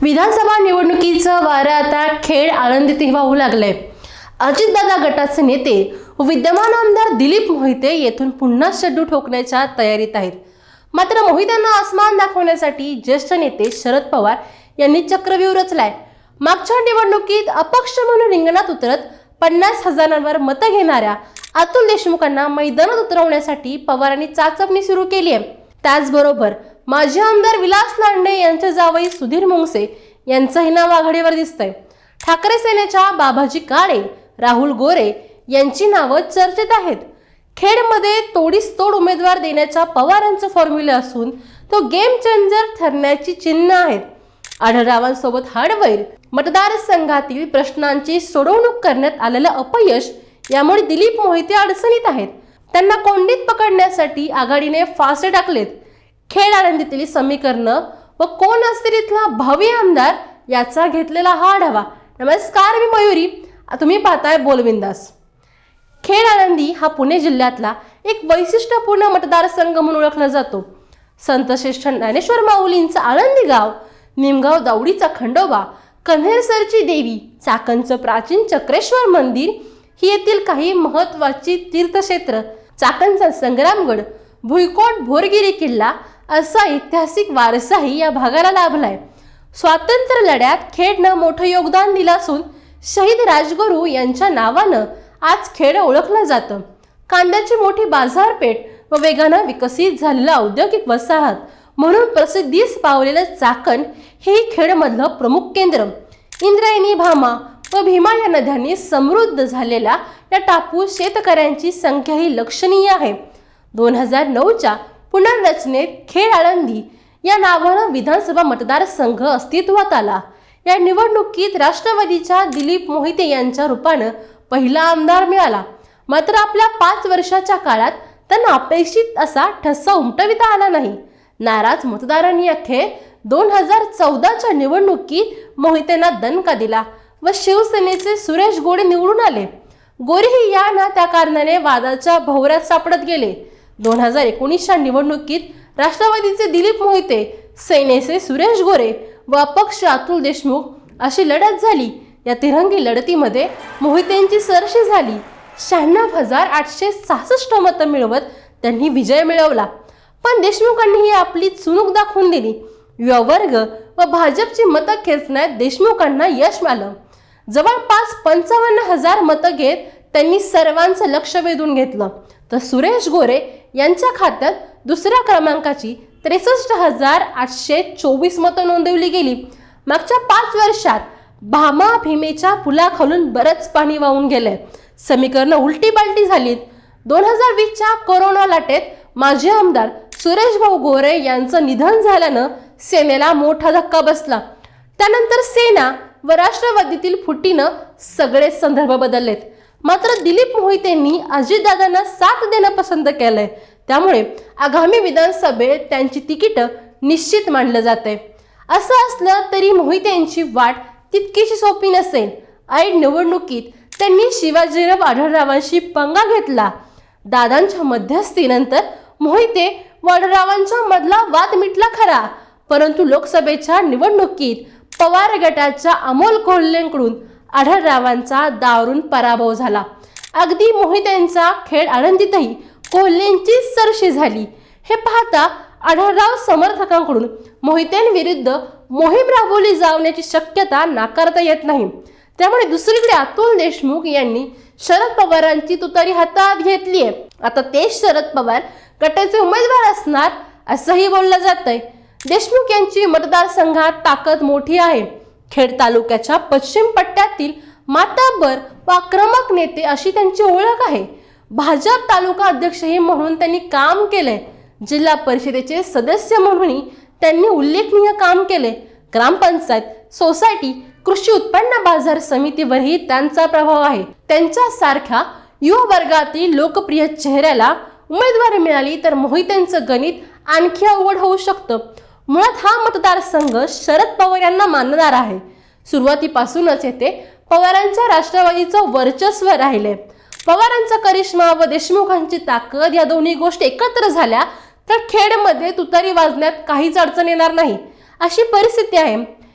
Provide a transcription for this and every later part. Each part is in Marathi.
विधानसभा निवडणुकीचं वारं आता खेड आळंदीतही वाहू लागलंय। अजितदादा गटाचे नेते व विद्यमान आमदार दिलीप मोहिते येथून पुन्हा शड्डू ठोकण्याच्या तयारीत आहेत। मात्र मोहित्यांना आसमान दाखवण्यासाठी ज्येष्ठ नेते शरद पवार यांनी चक्रव्यूह रचलाय। मागच्या निवडणुकीत अपक्ष म्हणून रिंगणात उतरत 50,000वर मतं घेणाऱ्या अतुल देशमुखांना मैदानात उतरवण्यासाठी पवारांनी चाचपणी सुरू केली आहे। त्याचबरोबर माजी आमदार विलास लांडे यांचे जावई सुधीर मुंगसे यांचंही नाव आघाडीवर दिसतंय। ठाकरे सेनेच्या बाबाजी काळे, राहुल गोरे यांची नावं चर्चेत आहेत। खेडमध्ये तोडीस तोड उमेदवार देण्याचा पवारांचा फॉर्म्युला असून तो गेम चेंजर ठरण्याची चिन्ह आहेत। आढळरावांसोबत हाडवैर मतदारसंघातील प्रश्नांची सोडवणूक करण्यात आलेलं अपयश यामुळे दिलीप मोहिते अडचणीत आहेत। त्यांना कोंडीत पकडण्यासाठी आघाडीने फासे टाकलेत। खेड आळंदीतील समीकरण व कोण असतील इथला भावी आमदार याचा घेतलेला हा आढावा। नमस्कार, मी मयुरी, तुम्ही पाहताय बोलबिंदास। खेड आळंदी हा पुणे जिल्ह्यातला एक वैशिष्ट्यपूर्ण मतदारसंघ म्हणून ओळखला जातो। संतश्रेष्ठ ज्ञानेश्वर माऊलींचं आळंदी गाव, निमगाव दावडीचा खंडोबा, कन्हेरसरची देवी, चाकणचं प्राचीन चक्रेश्वर मंदिर ही येथील काही महत्त्वाची तीर्थक्षेत्र, चाकणचा संग्रामगड, भुईकोट भोरगिरी किल्ला असा ऐतिहासिक वारसाही या भागाला लाभलाय। स्वातंत्र्य लढ्यात खेडनं मोठं योगदान दिलं असून शहीद राजगुरू यांच्या नावानं आज खेड ओळखलं जातं। कांद्याची मोठी बाजारपेठ व वेगानं विकसित झालेलं औद्योगिक वसाहत म्हणून प्रसिद्धीस पावलेलं चाकण हे खेडमधलं प्रमुख केंद्र। इंद्रायणी, भामा व भीमा या नद्यांनी समृद्ध झालेल्या या टापू शेतकऱ्यांची संख्याही लक्षणीय आहे। 2009च्या पुनर्रचनेत खेड आळंदी या नावानं विधानसभा मतदारसंघ अस्तित्वात आला। या निवडणुकीत राष्ट्रवादीच्या दिलीप मोहिते यांच्या रूपानं पहिला आमदार मिळाला। मात्र आपल्या 5 वर्षाच्या काळात त्यांना अपेक्षित असा ठसा उमटविता आला नाही। नाराज मतदारांनी अखेर 2014च्या निवडणुकीत मोहितेंना दणका दिला व शिवसेनेचे सुरेश गोरे निवडून आले। गोरेही या ना त्या कारणाने वादाच्या भोवऱ्यात सापडत गेले। 2019च्या निवडणुकीत राष्ट्रवादीचे दिलीप मोहिते, सेनेचे सुरेश गोरे व अपक्ष अतुल देशमुख अशी लढत झाली। या तिरंगी लढतीमध्ये मोहितेंची सरशी झाली। 96,866 मतं मिळवत त्यांनी विजय मिळवला। पण देशमुखांनीही आपली चुणूक दाखवून दिली। युवा वर्ग व भाजपची मतं खेचण्यात देशमुखांना यश मिळालं। जवळपास 55,000 मतं घेत त्यांनी सर्वांचं लक्ष वेधून घेतलं। तर सुरेश गोरे यांच्या खात्यात दुसऱ्या क्रमांकाची 63,824 मतं नोंदवली गेली। मागच्या 5 वर्षात भामा भीमेच्या पुलाखालून बरंच पाणी वाहून गेलंय। समीकरणं उलटी पालटी झालीत। 2020च्या कोरोना लाटेत माजी आमदार सुरेश भाऊ गोरे यांचं निधन झाल्यानं सेनेला मोठा धक्का बसला। त्यानंतर सेना व राष्ट्रवादीतील फुटीनं सगळे संदर्भ बदललेत। मात्र दिलीप मोहितेंनी अजितदादांना साथ देणं पसंत केलंय। त्यामुळे आगामी विधानसभेत त्यांची तिकीट निश्चित मानलं जाते। असं असलं तरी मोहितेंची वाट तितकीशी सोपी नसेल। ऐन निवडणुकीत त्यांनी शिवाजीराव आढळरावांशी पंगा घेतला। दादांच्या मध्यस्थीनंतर मोहिते व आढळरावांच्या मधला वाद मिटला खरा, परंतु लोकसभेच्या निवडणुकीत पवार गटाच्या अमोल कोल्हेंकडून आढळरावांचा दारुण पराभव झाला। अगदी मोहितेंचा खेड आळंदीतही कोल्हेंची सरशी झाली। हे पाहता आढळराव समर्थकांकडून मोहितेंविरुद्ध मोहीम राबवली जाण्याची शक्यता नाकारता येत नाही। त्यामुळे दुसरीकडे अतुल देशमुख यांनी शरद पवारांची तुतारी हातात घेतली आहे। आता ते शरद पवार गटाचे उमेदवार असणार असंही बोललं जातंय। देशमुख यांची मतदारसंघात ताकद मोठी आहे। खेड तालुक्याच्या पश्चिम पट्ट्यातील मातब्बर व आक्रमक नेते अशी त्यांची ओळख आहे। भाजप तालुका अध्यक्षही म्हणून त्यांनी काम केलंय। जिल्हा परिषदेचे सदस्य म्हणूनही त्यांनी उल्लेखनीय काम केले। ग्रामपंचायत, सोसायटी, कृषी उत्पन्न बाजार समितीवरही त्यांचा प्रभाव आहे। त्यांच्यासारख्या युवा वर्गातील लोकप्रिय चेहऱ्याला उमेदवारी मिळाली तर मोहितेंचं गणित आणखी अवघड होऊ शकतं। मुळात हा मतदारसंघ शरद पवार यांना मानणार आहे। सुरुवातीपासूनच येथे पवारांच्या राष्ट्रवादीचं वर्चस्व राहिले। पवारांचा करिश्मा व देशमुखांची ताकद या दोन्ही गोष्टी एकत्र झाल्या तर खेडमध्ये तुतारी वाजण्यात काहीच अडचण येणार नाही अशी परिस्थिती आहे।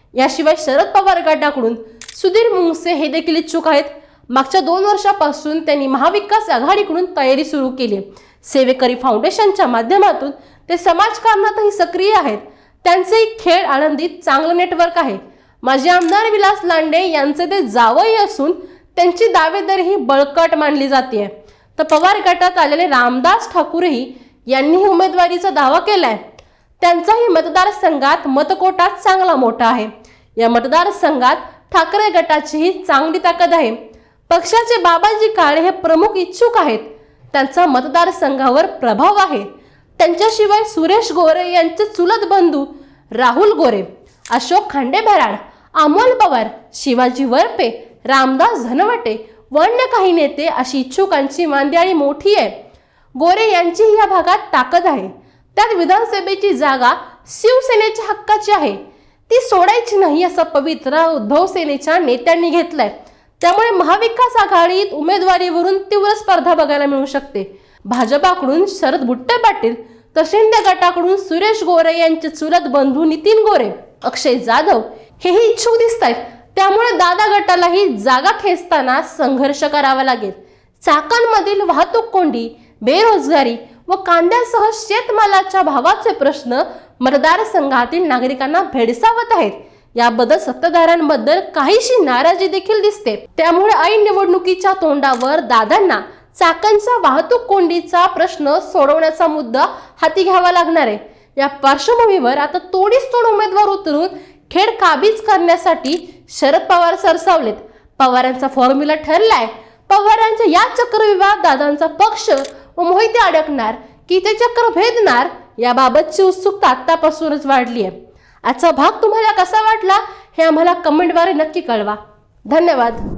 याशिवाय शरद पवार गटाकडून सुधीर मुंगसे हे देखील इच्छुक आहेत। मागच्या 2 वर्षापासून त्यांनी महाविकास आघाडीकडून तयारी सुरू केली। सेवेकरी फाउंडेशनच्या माध्यमातून ते समाजकारणातही सक्रिय आहेत। त्यांचे खेड आळंदीत चांगलं नेटवर्क आहे। माजी आमदार विलास लांडे यांचे ते जावई असून त्यांची दावेदारी बळकट मानली जाते। तर पवार गटात आलेले रामदास ठाकूरही यांनीही उमेदवारीचा दावा केलाय। त्यांचाही मतदारसंघात मतकोटा चांगला मोठा आहे। या मतदारसंघात ठाकरे गटाचीही चांगली ताकद आहे। पक्षाचे बाबाजी काळे हे प्रमुख इच्छुक आहेत। त्यांचा मतदारसंघावर प्रभाव आहे। त्यांच्याशिवाय सुरेश गोरे यांचे चुलत बंधू राहुल गोरे, अशोक खांडेभराड, अमोल पवार, शिवाजी वरपे, रामदास धनवटे व अन्य काही नेते अशी इच्छुकांची मांदियाळी मोठी आहे। गोरे यांची या भागात ताकद आहे। त्यात विधानसभेची जागा शिवसेनेच्या हक्काची आहे, ती सोडायची नाही असा पवित्रा उद्धव सेनेच्या नेत्यांनी घेतलाय। त्यामुळे महाविकास आघाडीत उमेदवारीवरून तीव्र स्पर्धा बघायला मिळू शकते। भाजपाकडून शरद बुट्टे पाटील तर शिंदे गटाकडून सुरेश गोरे यांचे चुलत बंधू नितीन गोरे, अक्षय जाधव हेही इच्छुक दिसत आहेत। त्यामुळे दादा गटालाही जागा खेचताना संघर्ष करावा लागेल। चाकणमधील वाहतूक कोंडी, बेरोजगारी व कांद्यासह शेतमालाच्या भावाचे प्रश्न मतदारसंघातील नागरिकांना भेडसावत आहेत। याबद्दल सत्ताधाऱ्यांबद्दल काहीशी नाराजी देखील दिसते। त्यामुळे ऐन निवडणुकीच्या तोंडावर दादांना चाकणच्या वाहतूक कोंडीचा प्रश्न सोडवण्याचा मुद्दा हाती घ्यावा लागणार आहे। या पार्श्वभूमीवर आता तोडीस तोड उमेदवार उतरून खेड काबीज करण्यासाठी शरद पवार सरसावलेत। पवारांचा फॉर्म्युला ठरलाय। पवारांच्या या चक्रव्यूहात दादांचा पक्ष व मोहिते अडकणार की ते चक्र भेदणार याबाबतची उत्सुकता आतापासूनच वाढली आहे। आजचा भाग तुम्हाला कसा वाटला हे आम्हाला कमेंटद्वारे नक्की कळवा। धन्यवाद।